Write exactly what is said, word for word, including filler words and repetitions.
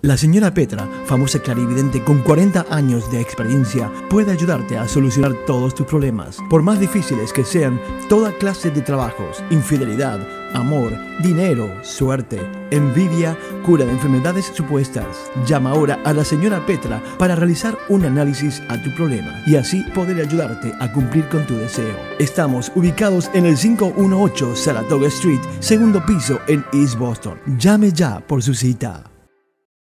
La señora Petra, famosa clarividente con cuarenta años de experiencia, puede ayudarte a solucionar todos tus problemas, por más difíciles que sean, toda clase de trabajos, infidelidad, amor, dinero, suerte, envidia, cura de enfermedades supuestas. Llama ahora a la señora Petra para realizar un análisis a tu problema y así poder ayudarte a cumplir con tu deseo. Estamos ubicados en el cinco uno ocho Saratoga Street, segundo piso en East Boston. Llame ya por su cita.